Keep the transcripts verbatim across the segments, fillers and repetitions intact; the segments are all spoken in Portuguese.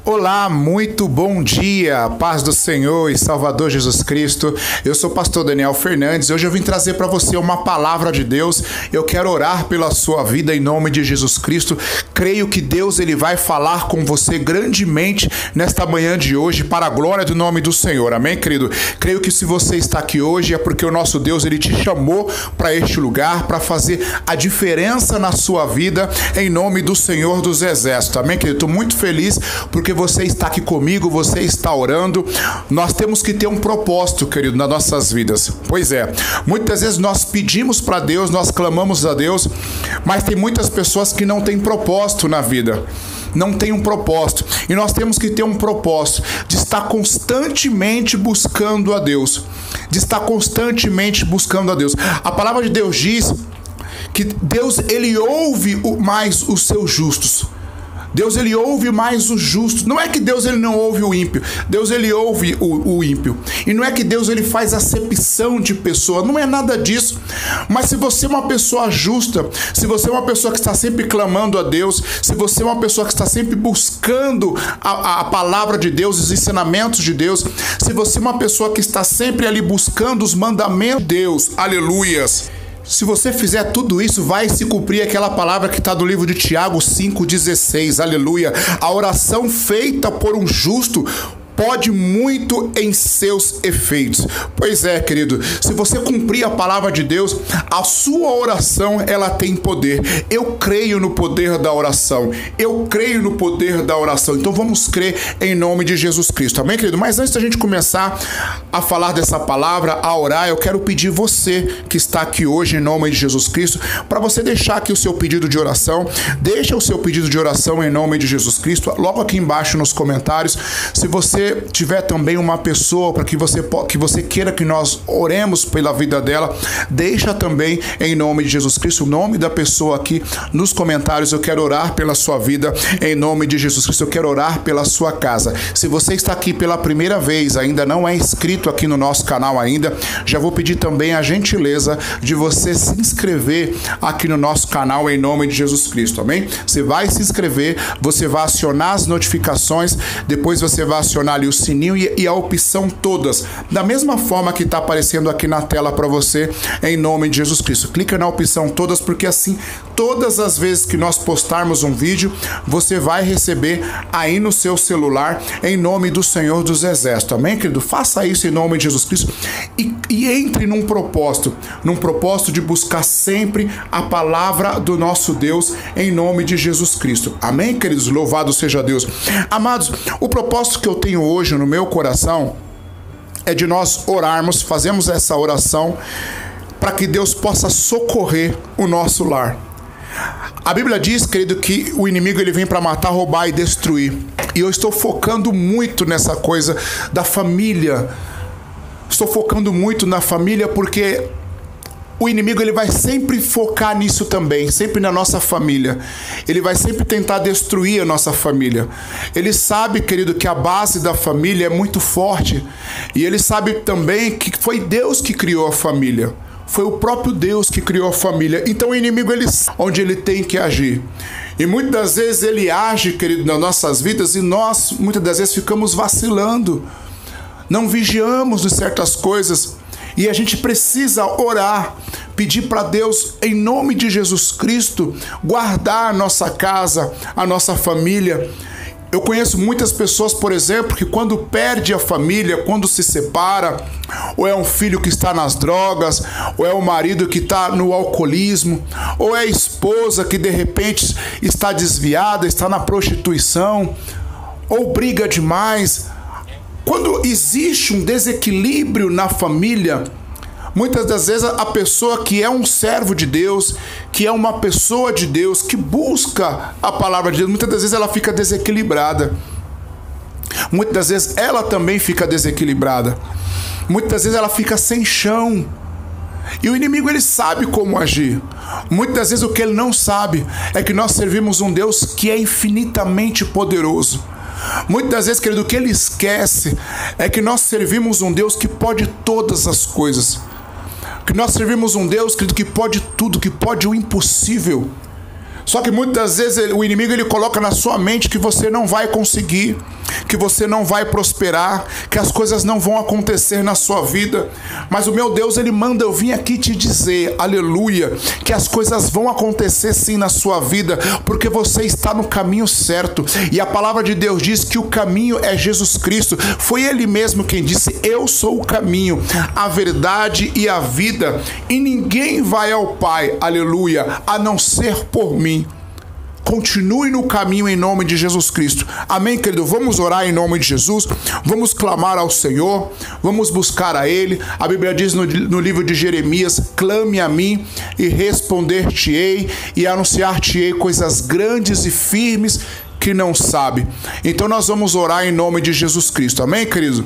Olá, muito bom dia, paz do Senhor e Salvador Jesus Cristo. Eu sou o pastor Daniel Fernandes. Hoje eu vim trazer para você uma palavra de Deus. Eu quero orar pela sua vida em nome de Jesus Cristo. Creio que Deus ele vai falar com você grandemente nesta manhã de hoje para a glória do nome do Senhor. Amém, querido? Creio que se você está aqui hoje é porque o nosso Deus ele te chamou para este lugar para fazer a diferença na sua vida em nome do Senhor dos Exércitos. Amém, querido? Estou muito feliz porque você está aqui comigo, você está orando. Nós temos que ter um propósito, querido, nas nossas vidas. Pois é, muitas vezes nós pedimos para Deus, nós clamamos a Deus, mas tem muitas pessoas que não têm propósito na vida. Não tem um propósito. E nós temos que ter um propósito de estar constantemente buscando a Deus. De estar constantemente buscando a Deus. A palavra de Deus diz que Deus, ele ouve mais os seus justos. Deus ele ouve mais o justo. Não é que Deus ele não ouve o ímpio. Deus ele ouve o, o ímpio. E não é que Deus ele faz acepção de pessoa. Não é nada disso. Mas se você é uma pessoa justa, se você é uma pessoa que está sempre clamando a Deus, se você é uma pessoa que está sempre buscando a, a palavra de Deus, os ensinamentos de Deus, se você é uma pessoa que está sempre ali buscando os mandamentos de Deus, aleluias. Se você fizer tudo isso, vai se cumprir aquela palavra que está no livro de Tiago cinco dezesseis, aleluia. A oração feita por um justo pode muito em seus efeitos. Pois é, querido, se você cumprir a palavra de Deus, a sua oração, ela tem poder. Eu creio no poder da oração. Eu creio no poder da oração. Então vamos crer em nome de Jesus Cristo. Amém, querido? Mas antes da gente começar a falar dessa palavra, a orar, eu quero pedir você que está aqui hoje em nome de Jesus Cristo, para você deixar aqui o seu pedido de oração. Deixa o seu pedido de oração em nome de Jesus Cristo, logo aqui embaixo nos comentários. Se você tiver também uma pessoa para que você, que você queira que nós oremos pela vida dela, deixa também em nome de Jesus Cristo o nome da pessoa aqui nos comentários. Eu quero orar pela sua vida em nome de Jesus Cristo. Eu quero orar pela sua casa. Se você está aqui pela primeira vez, ainda não é inscrito aqui no nosso canal ainda, já vou pedir também a gentileza de você se inscrever aqui no nosso canal em nome de Jesus Cristo, amém? Você vai se inscrever, você vai acionar as notificações, depois você vai acionar ali o sininho e, e a opção todas, da mesma forma que está aparecendo aqui na tela para você, em nome de Jesus Cristo. Clica na opção todas, porque assim, todas as vezes que nós postarmos um vídeo, você vai receber aí no seu celular, em nome do Senhor dos Exércitos, amém, querido? Faça isso em nome de Jesus Cristo e, e entre num propósito, num propósito de buscar sempre a palavra do nosso Deus, em nome de Jesus Cristo, amém, queridos? Louvado seja Deus. Amados, o propósito que eu tenho hoje no meu coração é de nós orarmos, fazemos essa oração para que Deus possa socorrer o nosso lar. A Bíblia diz, querido, que o inimigo ele vem para matar, roubar e destruir. E eu estou focando muito nessa coisa da família. Estou focando muito na família porque o inimigo ele vai sempre focar nisso também, sempre na nossa família. Ele vai sempre tentar destruir a nossa família. Ele sabe, querido, que a base da família é muito forte. E ele sabe também que foi Deus que criou a família. Foi o próprio Deus que criou a família. Então o inimigo, ele sabe onde ele tem que agir. E muitas das vezes ele age, querido, nas nossas vidas e nós, muitas das vezes, ficamos vacilando. Não vigiamos de certas coisas. E a gente precisa orar, pedir para Deus, em nome de Jesus Cristo, guardar a nossa casa, a nossa família. Eu conheço muitas pessoas, por exemplo, que quando perde a família, quando se separa, ou é um filho que está nas drogas, ou é o marido que está no alcoolismo, ou é a esposa que de repente está desviada, está na prostituição, ou briga demais. Quando existe um desequilíbrio na família, muitas das vezes a pessoa que é um servo de Deus, que é uma pessoa de Deus, que busca a palavra de Deus, muitas das vezes ela fica desequilibrada. Muitas das vezes ela também fica desequilibrada. Muitas das vezes ela fica sem chão. E o inimigo ele sabe como agir. Muitas das vezes o que ele não sabe é que nós servimos um Deus que é infinitamente poderoso. Muitas das vezes, querido, o que ele esquece é que nós servimos um Deus que pode todas as coisas. Que nós servimos um Deus, querido, que pode tudo, que pode o impossível. Só que muitas vezes o inimigo ele coloca na sua mente que você não vai conseguir, que você não vai prosperar, que as coisas não vão acontecer na sua vida. Mas o meu Deus, Ele manda eu vir aqui te dizer, aleluia, que as coisas vão acontecer sim na sua vida, porque você está no caminho certo. E a palavra de Deus diz que o caminho é Jesus Cristo. Foi Ele mesmo quem disse: eu sou o caminho, a verdade e a vida, e ninguém vai ao Pai, aleluia, a não ser por mim. Continue no caminho em nome de Jesus Cristo. Amém, querido? Vamos orar em nome de Jesus. Vamos clamar ao Senhor. Vamos buscar a Ele. A Bíblia diz no, no livro de Jeremias: clame a mim e responder-te-ei e anunciar-te-ei coisas grandes e firmes que não sabe. Então nós vamos orar em nome de Jesus Cristo. Amém, querido?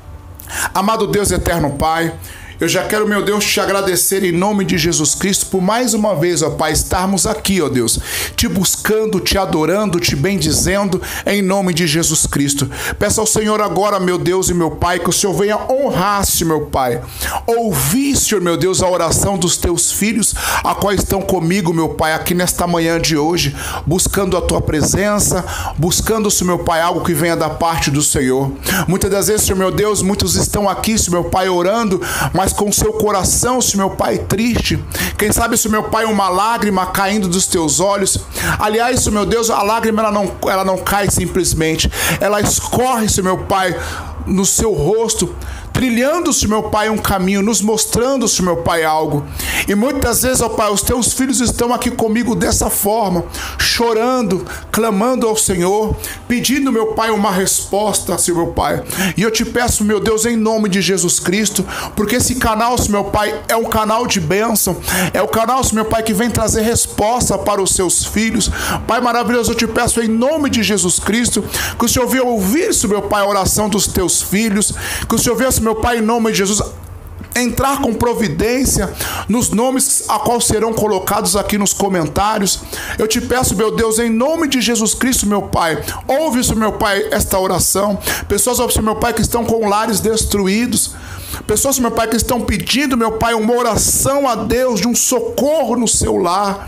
Amado Deus eterno Pai, eu já quero, meu Deus, te agradecer em nome de Jesus Cristo por mais uma vez, ó Pai, estarmos aqui, ó Deus, te buscando, te adorando, te bendizendo em nome de Jesus Cristo. Peço ao Senhor agora, meu Deus e meu Pai, que o Senhor venha honrar-se, meu Pai. Ouvir, Senhor, meu Deus, a oração dos teus filhos, a qual estão comigo, meu Pai, aqui nesta manhã de hoje, buscando a tua presença, buscando, Senhor, meu Pai, algo que venha da parte do Senhor. Muitas das vezes, Senhor, meu Deus, muitos estão aqui, Senhor, meu Pai, orando, mas com seu coração, se meu Pai, triste. Quem sabe, se meu Pai, uma lágrima caindo dos teus olhos. Aliás, se meu Deus, a lágrima ela não, ela não cai simplesmente, ela escorre, se meu Pai, no seu rosto, trilhando-se, meu Pai, um caminho, nos mostrando-se, meu Pai, algo. E muitas vezes, ó Pai, os teus filhos estão aqui comigo dessa forma, chorando, clamando ao Senhor, pedindo, meu Pai, uma resposta, Senhor, meu Pai. E eu te peço, meu Deus, em nome de Jesus Cristo, porque esse canal, Senhor, meu Pai, é um canal de bênção, é o canal, Senhor, meu Pai, que vem trazer resposta para os seus filhos. Pai maravilhoso, eu te peço em nome de Jesus Cristo, que o Senhor venha ouvir, Senhor, meu Pai, a oração dos teus filhos, que o Senhor venha, Senhor, meu Pai, em nome de Jesus, entrar com providência nos nomes a qual serão colocados aqui nos comentários. Eu te peço, meu Deus, em nome de Jesus Cristo, meu Pai, ouve, Senhor, meu Pai, esta oração. Pessoas, Senhor, meu Pai, que estão com lares destruídos, pessoas, meu Pai, que estão pedindo, meu Pai, uma oração a Deus de um socorro no seu lar,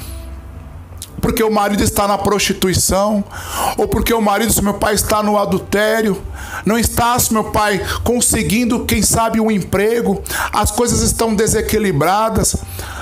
porque o marido está na prostituição, ou porque o marido, meu Pai, está no adultério, não está, meu Pai, conseguindo, quem sabe, um emprego, as coisas estão desequilibradas,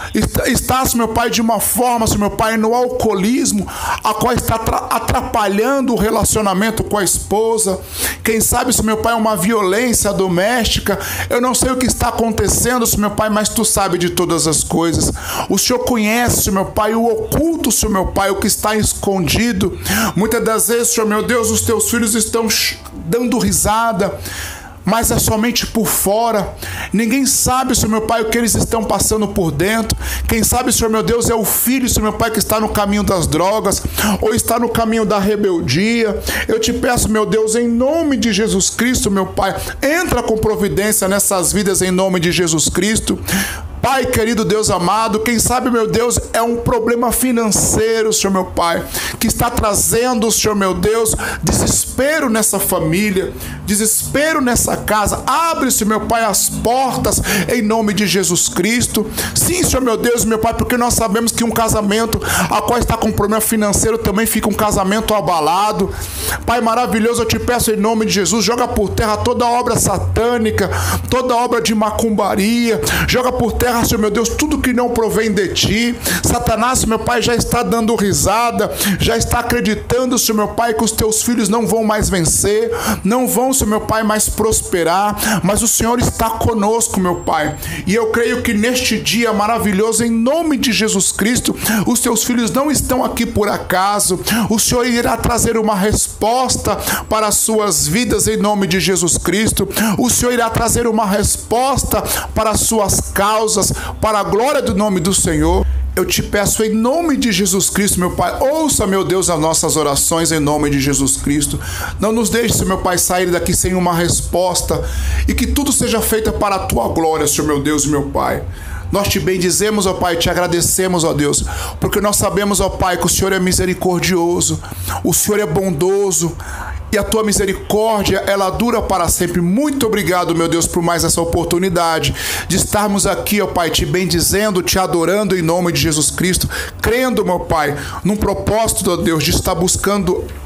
está, meu Pai, de uma forma, meu Pai, no alcoolismo, a qual está atrapalhando o relacionamento com a esposa, quem sabe, meu Pai, uma violência doméstica. Eu não sei o que está acontecendo, meu Pai, mas tu sabe de todas as coisas. O Senhor conhece, meu Pai, o oculto, meu Pai, o que está escondido. Muitas das vezes, Senhor, meu Deus, os teus filhos estão dando risada, mas é somente por fora. Ninguém sabe, Senhor meu Pai, o que eles estão passando por dentro. Quem sabe, Senhor meu Deus, é o filho, Senhor meu Pai, que está no caminho das drogas, ou está no caminho da rebeldia. Eu te peço, meu Deus, em nome de Jesus Cristo, meu Pai, entra com providência nessas vidas em nome de Jesus Cristo. Pai querido, Deus amado, quem sabe, meu Deus, é um problema financeiro, Senhor meu Pai, que está trazendo, Senhor meu Deus, desespero nessa família, desespero nessa casa. Abre, Senhor meu Pai, as portas em nome de Jesus Cristo. Sim, Senhor meu Deus, meu Pai, porque nós sabemos que um casamento a qual está com problema financeiro também fica um casamento abalado. Pai maravilhoso, eu te peço em nome de Jesus, joga por terra toda obra satânica, toda obra de macumbaria, joga por terra, Senhor meu Deus, tudo que não provém de ti. Satanás, meu Pai, já está dando risada, já está acreditando, Senhor meu Pai, que os teus filhos não vão mais vencer, não vão, Senhor meu Pai, mais prosperar, mas o Senhor está conosco, meu Pai, e eu creio que neste dia maravilhoso, em nome de Jesus Cristo, os teus filhos não estão aqui por acaso. O Senhor irá trazer uma resposta para as suas vidas em nome de Jesus Cristo. O Senhor irá trazer uma resposta para as suas causas, para a glória do nome do Senhor. Eu te peço em nome de Jesus Cristo, meu Pai, ouça, meu Deus, as nossas orações em nome de Jesus Cristo. Não nos deixe, meu Pai, sair daqui sem uma resposta, e que tudo seja feito para a tua glória, Senhor meu Deus e meu Pai. Nós te bendizemos, ó Pai, te agradecemos, ó Deus, porque nós sabemos, ó Pai, que o Senhor é misericordioso, o Senhor é bondoso, e a tua misericórdia, ela dura para sempre. Muito obrigado, meu Deus, por mais essa oportunidade de estarmos aqui, ó Pai, te bendizendo, te adorando em nome de Jesus Cristo, crendo, meu Pai, num propósito, ó Deus, de estar buscando a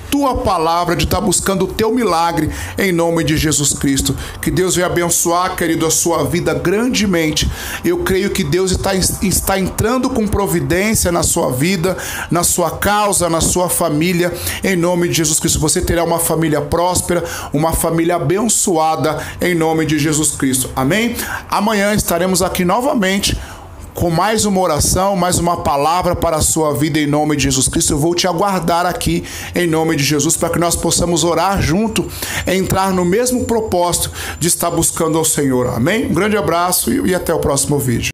tua palavra, de estar buscando o teu milagre em nome de Jesus Cristo. Que Deus venha abençoar, querido, a sua vida grandemente. Eu creio que Deus está, está entrando com providência na sua vida, na sua causa, na sua família, em nome de Jesus Cristo. Você terá uma família próspera, uma família abençoada em nome de Jesus Cristo. Amém? Amanhã estaremos aqui novamente com mais uma oração, mais uma palavra para a sua vida em nome de Jesus Cristo. Eu vou te aguardar aqui em nome de Jesus para que nós possamos orar junto, entrar no mesmo propósito de estar buscando ao Senhor. Amém? Um grande abraço e até o próximo vídeo.